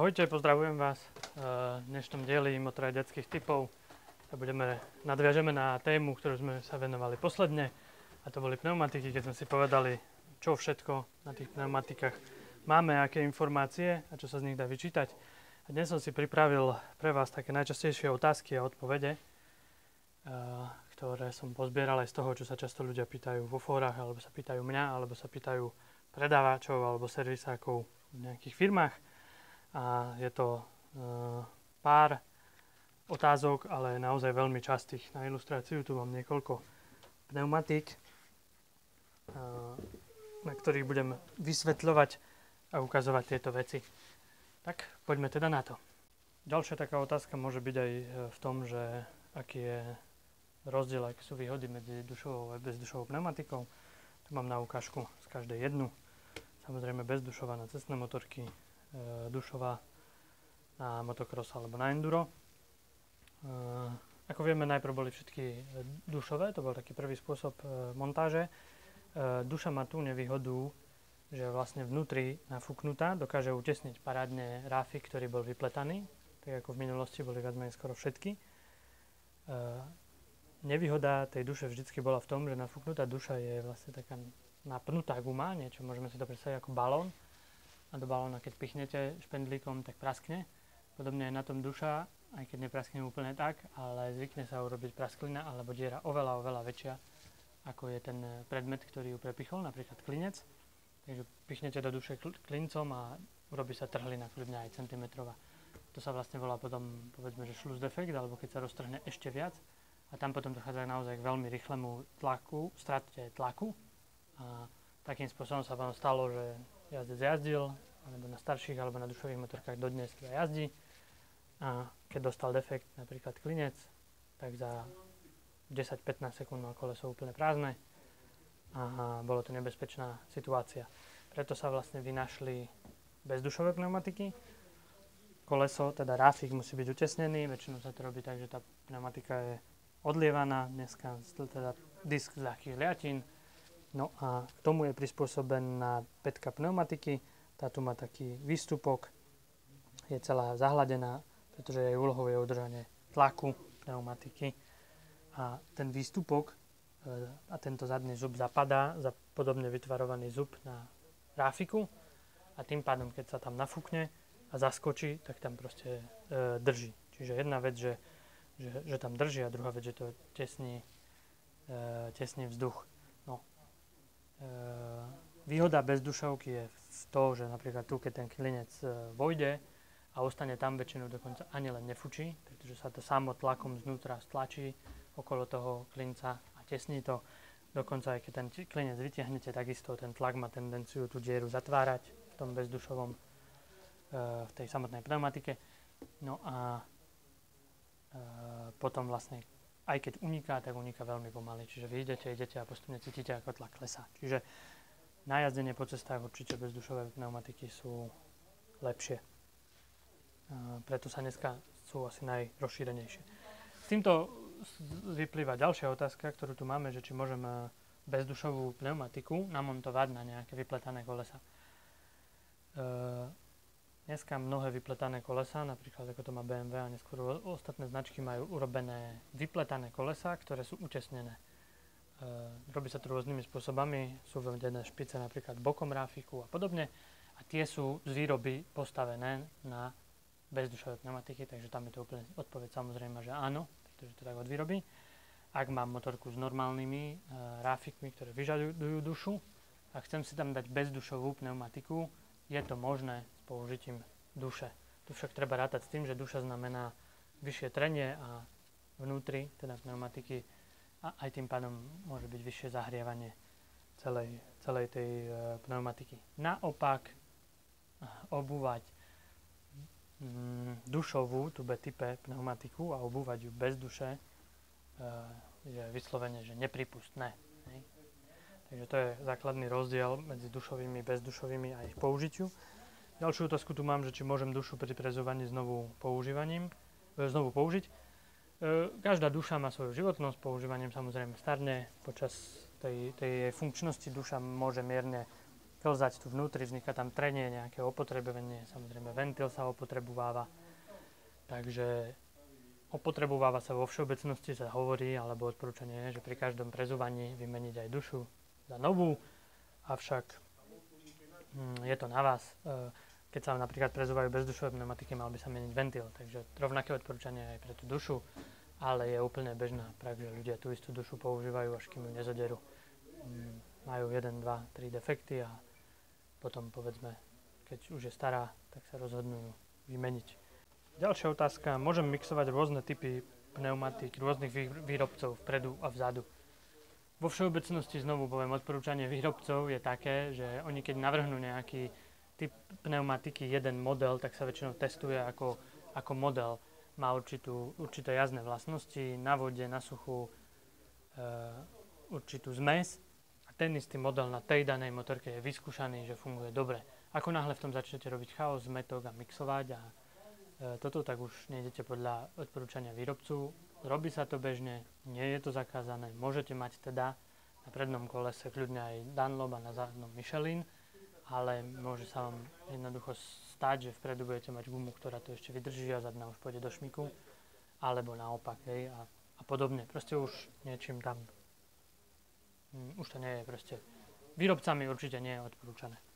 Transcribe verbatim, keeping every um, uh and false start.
Ahojte, pozdravujem vás. V dnešnom dieli Motoraj detských tipov sa budeme, nadviažeme na tému, ktorú sme sa venovali posledne, a to boli pneumatiky, keď sme si povedali, čo všetko na tých pneumatikách máme, aké informácie a čo sa z nich dá vyčítať. A dnes som si pripravil pre vás také najčastejšie otázky a odpovede, ktoré som pozbieral aj z toho, čo sa často ľudia pýtajú vo fórach, alebo sa pýtajú mňa, alebo sa pýtajú predávačov alebo servisákov v nejakých firmách. A je to e, pár otázok, ale naozaj veľmi častých. Na ilustráciu tu mám niekoľko pneumatík, e, na ktorých budem vysvetľovať a ukazovať tieto veci. Tak, poďme teda na to. Ďalšia taká otázka môže byť aj v tom, že aký je rozdiel, aké sú výhody medzi dušovou a bezdušovou pneumatikou. Tu mám na ukážku z každej jednu. Samozrejme bezdušová na cestné motorky, dušová na motocross alebo na enduro. Ako vieme, najprv boli všetky dušové, to bol taký prvý spôsob montáže. Duša má tú nevýhodu, že vlastne vnútri nafúknutá dokáže utesniť parádne ráfik, ktorý bol vypletaný, tak ako v minulosti boli viac menej skoro všetky. Nevýhoda tej duše vždycky bola v tom, že nafúknutá duša je vlastne taká napnutá guma, niečo môžeme si to predstaviť ako balón. A do balóna, keď pichnete špendlíkom, tak praskne. Podobne je na tom duša, aj keď nepraskne úplne tak, ale zvykne sa urobiť prasklina alebo diera oveľa, oveľa väčšia, ako je ten predmet, ktorý ju prepichol, napríklad klinec. Takže pichnete do duše klincom a urobí sa trhlina, kľudne aj centimetrová. To sa vlastne volá potom, povedzme, že šluz defekt, alebo keď sa roztrhne ešte viac. A tam potom dochádza naozaj k veľmi rýchlemu tlaku, strate tlaku. A takým spôsobom sa vám stalo, že jazdec jazdil, alebo na starších, alebo na dušových motorkách dodnes teda jazdí. A keď dostal defekt, napríklad klinec, tak za desať pätnásť sekúnd mal koleso úplne prázdne a bolo to nebezpečná situácia. Preto sa vlastne vynašli bezdušové pneumatiky. Koleso, teda ráfik, musí byť utesnený, väčšinou sa to robí tak, že tá pneumatika je odlievaná, dneska teda disk z ľahkých liatín. No a k tomu je prispôsobená pätka pneumatiky. Tá tu má taký výstupok, je celá zahladená, pretože jej úlohou je udržanie tlaku pneumatiky. A ten výstupok e, a tento zadný zub zapadá za podobne vytvarovaný zub na ráfiku a tým pádom, keď sa tam nafúkne a zaskočí, tak tam proste e, drží. Čiže jedna vec, že, že, že tam drží, a druhá vec, že to tesní, e, tesní vzduch. Výhoda bezdušovky je v to, že napríklad tu, keď ten klinec vojde a ostane tam, väčšinou dokonca ani len nefučí, pretože sa to samo tlakom znútra stlačí okolo toho klinca a tesní to. Dokonca aj keď ten klinec vytiahnete, takisto ten tlak má tendenciu tú dieru zatvárať v tom bezdušovom, v tej samotnej pneumatike. No a potom vlastne aj keď uniká, tak uniká veľmi pomaly. Čiže vy idete, idete a postupne cítite, ako tlak klesá. Čiže na jazdenie po cestách určite bezdušové pneumatiky sú lepšie. A preto sa dneska sú asi najrozšírenejšie. S týmto vyplýva ďalšia otázka, ktorú tu máme, že či môžem bezdušovú pneumatiku namontovať na nejaké vypletané kolesa. E- Dneska mnohé vypletané kolesá, napríklad ako to má bé em vé a neskôr ostatné značky majú urobené vypletané kolesá, ktoré sú utesnené. E, robí sa to rôznymi spôsobami, sú vedené špice napríklad bokom ráfiku a podobne a tie sú z výroby postavené na bezdušové pneumatiky, takže tam je to úplne odpoveď samozrejme, že áno, pretože to tak od výroby. Ak mám motorku s normálnymi e, ráfikmi, ktoré vyžadujú dušu a chcem si tam dať bezdušovú pneumatiku, je to možné s použitím duše. Tu však treba rátať s tým, že duša znamená vyššie trenie a vnútri, teda pneumatiky, a aj tým pádom môže byť vyššie zahrievanie celej, celej tej e, pneumatiky. Naopak, obúvať mm, dušovú, tu B-type pneumatiku a obúvať ju bez duše e, je vyslovene, že nepripustné. Hej. Takže to je základný rozdiel medzi dušovými a bezdušovými a ich použitiu. Ďalšiu otázku tu mám, že či môžem dušu pri prezovaní znovu používaním, e, znovu použiť. E, každá duša má svoju životnosť, používaním samozrejme starne. Počas tej, tej funkčnosti duša môže mierne klzať tu vnútri, vzniká tam trenie, nejaké opotrebovanie, samozrejme ventil sa opotrebováva. Takže opotrebováva sa vo všeobecnosti sa hovorí, alebo odporúčanie je, že pri každom prezúvaní vymeniť aj dušu za novú, avšak hm, je to na vás. Keď sa napríklad prezúvajú bezdušové pneumatiky, mal by sa meniť ventil, takže rovnaké odporúčanie aj pre tú dušu, ale je úplne bežná prax, že ľudia tú istú dušu používajú, až kým ju nezoderú. Hm, majú jeden, dva, tri defekty a potom povedzme, keď už je stará, tak sa rozhodnú ju vymeniť. Ďalšia otázka. Môžem mixovať rôzne typy pneumatík, rôznych výrobcov vpredu a vzadu? Vo všeobecnosti znovu poviem, odporúčanie výrobcov je také, že oni keď navrhnú nejaký typ pneumatiky, jeden model, tak sa väčšinou testuje ako, ako model. Má určitú, určité jazdné vlastnosti, na vode, na suchu, e, určitú zmes. A ten istý model na tej danej motorke je vyskúšaný, že funguje dobre. Ako náhle v tom začnete robiť chaos, zmetok a mixovať a toto, tak už nejdete podľa odporúčania výrobcu. Robí sa to bežne, nie je to zakázané. Môžete mať teda na prednom kolese kľudne aj Dunlop a na zadnom Michelin, ale môže sa vám jednoducho stať, že vpredu budete mať gumu, ktorá to ešte vydrží a zadná už pôjde do šmiku, alebo naopak, hej, a, a podobne. Proste už niečím tam, um, už to nie je proste. Výrobcami určite nie je odporúčané.